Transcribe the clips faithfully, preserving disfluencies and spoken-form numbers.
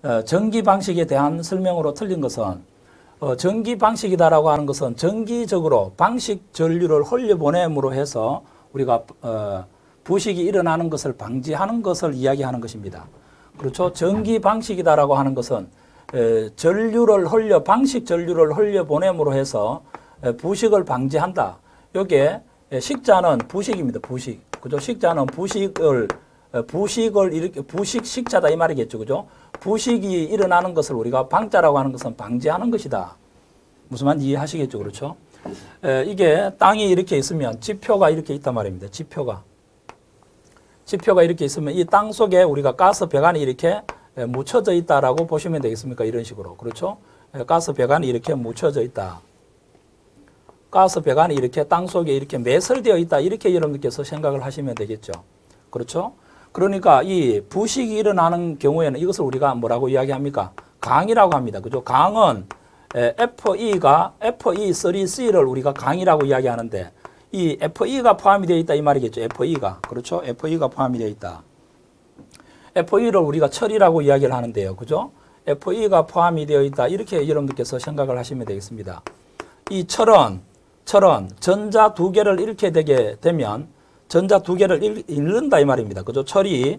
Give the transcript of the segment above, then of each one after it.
어, 전기 방식에 대한 설명으로 틀린 것은 어, 전기 방식이다라고 하는 것은 정기적으로 방식 전류를 흘려보냄으로 해서 우리가 어, 부식이 일어나는 것을 방지하는 것을 이야기하는 것입니다. 그렇죠? 전기 방식이다라고 하는 것은 에, 전류를 흘려 방식 전류를 흘려보냄으로 해서 에, 부식을 방지한다. 요게 식자는 부식입니다. 부식. 그죠? 식자는 부식을 부식을 이렇게 부식 식자다 이 말이겠죠. 그죠? 부식이 일어나는 것을 우리가 방자라고 하는 것은 방지하는 것이다. 무슨 말인지 이해하시겠죠. 그렇죠? 에, 이게 땅이 이렇게 있으면 지표가 이렇게 있단 말입니다. 지표가. 지표가 이렇게 있으면 이 땅 속에 우리가 가스 배관이 이렇게 묻혀져 있다라고 보시면 되겠습니까? 이런 식으로. 그렇죠? 가스 배관이 이렇게 묻혀져 있다. 가스 배관이 이렇게 땅 속에 이렇게 매설되어 있다. 이렇게 여러분들께서 생각을 하시면 되겠죠. 그렇죠? 그러니까 이 부식이 일어나는 경우에는 이것을 우리가 뭐라고 이야기합니까? 강이라고 합니다. 그죠? 강은 에프이가 에프이 쓰리 씨를 우리가 강이라고 이야기하는데 이 에프이가 포함이 되어 있다 이 말이겠죠. 에프이가. 그렇죠? 에프이가 포함이 되어 있다. 에프이를 우리가 철이라고 이야기를 하는데요. 그죠? 에프이가 포함이 되어 있다. 이렇게 여러분들께서 생각을 하시면 되겠습니다. 이 철은 철은 전자 두 개를 잃게 되게 되면 전자 두 개를 잃는다 이 말입니다. 그죠? 철이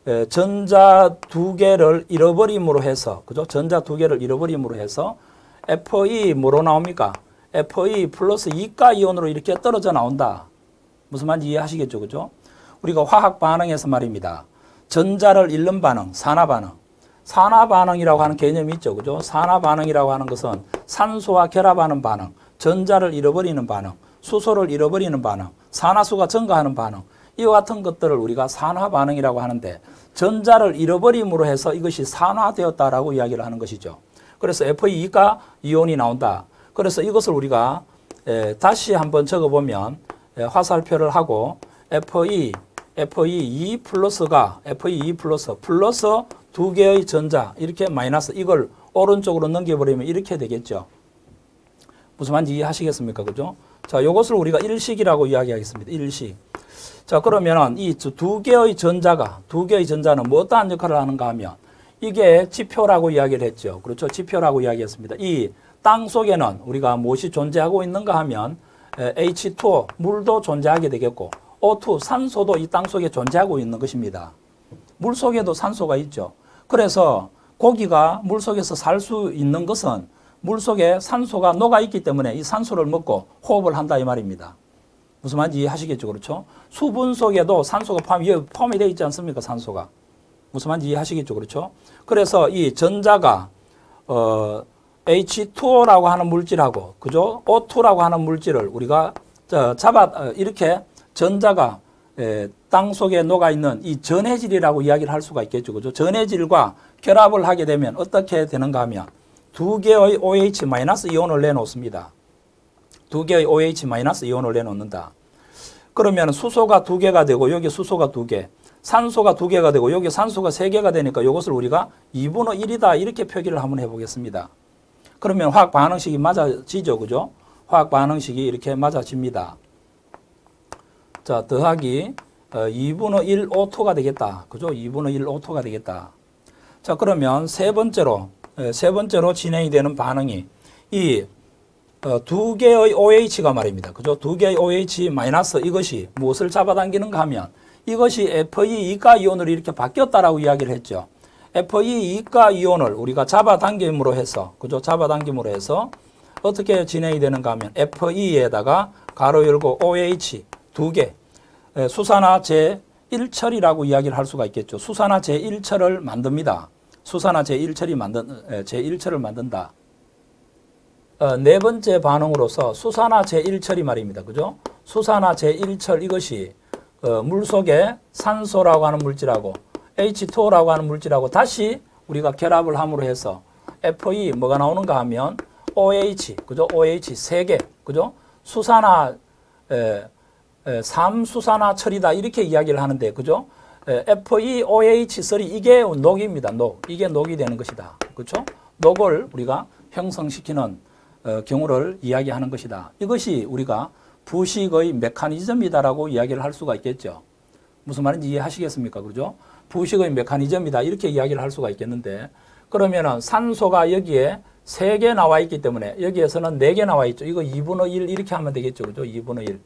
전자 두 개를 잃어버림으로 해서 그죠? 전자 두 개를 잃어버림으로 해서 에프이 뭐로 나옵니까? 에프이 플러스 이가 이온으로 이렇게 떨어져 나온다. 무슨 말인지 이해하시겠죠? 그죠? 우리가 화학 반응에서 말입니다. 전자를 잃는 반응, 산화 반응. 산화 반응이라고 하는 개념이 있죠. 그죠? 산화 반응이라고 하는 것은 산소와 결합하는 반응, 전자를 잃어버리는 반응, 수소를 잃어버리는 반응, 산화수가 증가하는 반응. 이와 같은 것들을 우리가 산화 반응이라고 하는데 전자를 잃어버림으로 해서 이것이 산화되었다라고 이야기를 하는 것이죠. 그래서 에프이 이가 이온이 나온다. 그래서 이것을 우리가 에, 다시 한번 적어보면 에, 화살표를 하고 에프이, 에프이 이 플러스가 에프이 이 플러스 플러스 두 개의 전자 이렇게 마이너스 이걸 오른쪽으로 넘겨버리면 이렇게 되겠죠. 무슨 말인지 이해하시겠습니까? 그죠? 자, 이것을 우리가 일식이라고 이야기하겠습니다. 일식. 자, 그러면 이 두 개의 전자가 두 개의 전자는 뭐 어떠한 역할을 하는가 하면 이게 지표라고 이야기를 했죠. 그렇죠? 지표라고 이야기했습니다. 이 땅 속에는 우리가 무엇이 존재하고 있는가 하면 에이치 투 물도 존재하게 되겠고 오 투 산소도 이 땅 속에 존재하고 있는 것입니다. 물 속에도 산소가 있죠. 그래서 고기가 물 속에서 살 수 있는 것은 물 속에 산소가 녹아 있기 때문에 이 산소를 먹고 호흡을 한다 이 말입니다. 무슨 말인지 이해하시겠죠. 그렇죠? 수분 속에도 산소가 포함이, 포함이 되어 있지 않습니까? 산소가. 무슨 말인지 이해하시겠죠. 그렇죠? 그래서 이 전자가 어, 에이치 투오라고 하는 물질하고 그죠? 오 투라고 하는 물질을 우리가 저, 잡아 어, 이렇게 전자가 에, 땅 속에 녹아 있는 이 전해질이라고 이야기를 할 수가 있겠죠. 그죠? 전해질과 결합을 하게 되면 어떻게 되는가 하면 두 개의 오에이치 마이너스 이온을 내놓습니다. 두 개의 오에이치 마이너스 이온을 내놓는다. 그러면 수소가 두 개가 되고 여기 수소가 두 개, 산소가 두 개가 되고 여기 산소가 세 개가 되니까 이것을 우리가 이분의 일이다 이렇게 표기를 한번 해보겠습니다. 그러면 화학 반응식이 맞아지죠. 그죠? 화학 반응식이 이렇게 맞아집니다. 자, 더하기 어, 이분의 일 오 투가 되겠다. 그죠? 이분의 일 오 투가 되겠다. 자, 그러면 세 번째로 세 번째로 진행이 되는 반응이 이 어, 두 개의 오에이치가 말입니다. 그죠? 두 개의 오에이치 마이너스 이것이 무엇을 잡아당기는가 하면 이것이 에프이 이가 이온으로 이렇게 바뀌었다라고 이야기를 했죠. 에프이 이가 이온을 우리가 잡아당김으로 해서 그죠? 잡아당김으로 해서 어떻게 진행이 되는가 하면 에프이에다가 가로 열고 오에이치 두 개 수산화 제일 철이라고 이야기를 할 수가 있겠죠. 수산화 제일 철을 만듭니다. 수산화 제일 철이 만든 제일 철을 만든다. 어, 네 번째 반응으로서 수산화 제일 철이 말입니다. 그죠? 수산화 제일 철 이것이 어, 물 속에 산소라고 하는 물질하고 에이치 투오라고 하는 물질하고 다시 우리가 결합을 함으로 해서 에프이 뭐가 나오는가 하면 오에이치, 그죠? 오에이치 세 개, 그죠? 수산화 에, 에, 삼수산화 철이다 이렇게 이야기를 하는데, 그죠? 에, 에프이 오에이치 쓰리 이게 녹입니다. 녹. 이게 녹이 되는 것이다. 그렇죠? 녹을 우리가 형성시키는 어, 경우를 이야기하는 것이다. 이것이 우리가 부식의 메커니즘이다라고 이야기를 할 수가 있겠죠. 무슨 말인지 이해하시겠습니까? 그죠? 부식의 메커니즘이다 이렇게 이야기를 할 수가 있겠는데 그러면은 산소가 여기에 세 개 나와 있기 때문에 여기에서는 네 개 나와 있죠. 이거 이분의 일 이렇게 하면 되겠죠. 그죠? 이분의 일.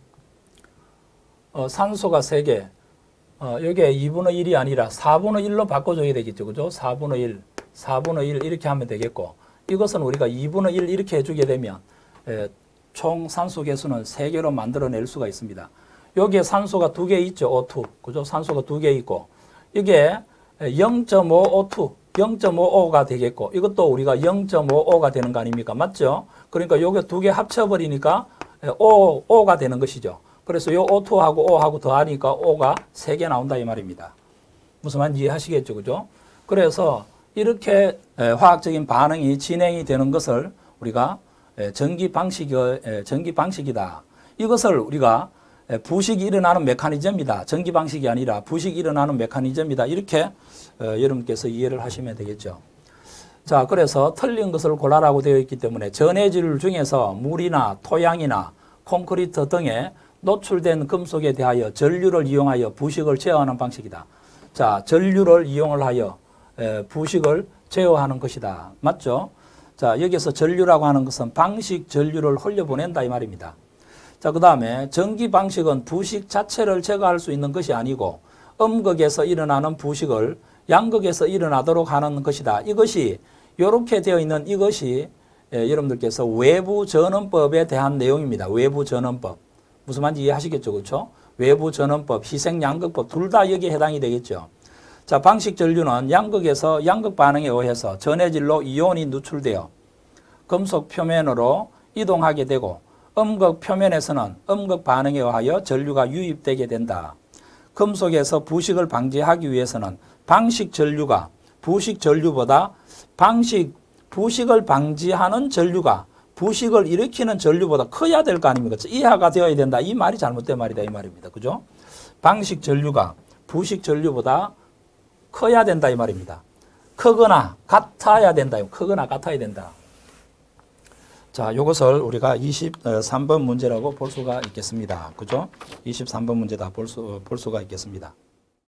어, 산소가 세 개. 어, 여기에 이분의 일이 아니라 사분의 일로 바꿔줘야 되겠죠. 그죠? 사분의 일, 사분의 일 이렇게 하면 되겠고, 이것은 우리가 이분의 일 이렇게 해주게 되면 에, 총 산소 개수는 세 개로 만들어낼 수가 있습니다. 여기에 산소가 두 개 있죠. 오 투. 그죠? 산소가 두 개 있고, 이게 영 점 오 오 투, 영 점 오오가 되겠고, 이것도 우리가 영 점 오오가 되는 거 아닙니까? 맞죠? 그러니까 요게 두 개 합쳐버리니까 오, 오가 되는 것이죠. 그래서 요 오 투하고 오하고 더하니까 오가 세 개 나온다 이 말입니다. 무슨 말인지 이해하시겠죠? 그죠? 그래서 이렇게 화학적인 반응이 진행이 되는 것을 우리가 전기 방식, 전기 방식이다. 이것을 우리가 부식이 일어나는 메커니즘이다. 전기 방식이 아니라 부식이 일어나는 메커니즘이다. 이렇게 여러분께서 이해를 하시면 되겠죠. 자, 그래서 틀린 것을 고르라고 되어 있기 때문에 전해질 중에서 물이나 토양이나 콘크리트 등에 노출된 금속에 대하여 전류를 이용하여 부식을 제어하는 방식이다. 자, 전류를 이용을 하여 부식을 제어하는 것이다. 맞죠? 자, 여기서 전류라고 하는 것은 방식 전류를 흘려보낸다 이 말입니다. 자, 그 다음에 전기 방식은 부식 자체를 제거할 수 있는 것이 아니고 음극에서 일어나는 부식을 양극에서 일어나도록 하는 것이다. 이것이 이렇게 되어 있는 이것이 예, 여러분들께서 외부 전원법에 대한 내용입니다. 외부 전원법. 무슨 말인지 이해하시겠죠? 그렇죠? 외부 전원법, 희생 양극법 둘 다 여기에 해당이 되겠죠. 자, 방식 전류는 양극에서 양극 반응에 의해서 전해질로 이온이 누출되어 금속 표면으로 이동하게 되고 음극 표면에서는 음극 반응에 의하여 전류가 유입되게 된다. 금속에서 부식을 방지하기 위해서는 방식 전류가 부식 전류보다 방식 부식을 방지하는 전류가 부식을 일으키는 전류보다 커야 될 거 아닙니까? 이하가 되어야 된다. 이 말이 잘못된 말이다. 이 말입니다. 그죠? 방식 전류가 부식 전류보다 커야 된다. 이 말입니다. 크거나 같아야 된다. 크거나 같아야 된다. 자, 이것을 우리가 이십삼 번 문제라고 볼 수가 있겠습니다. 그죠? 이십삼 번 문제다 볼, 수, 볼 수가 있겠습니다.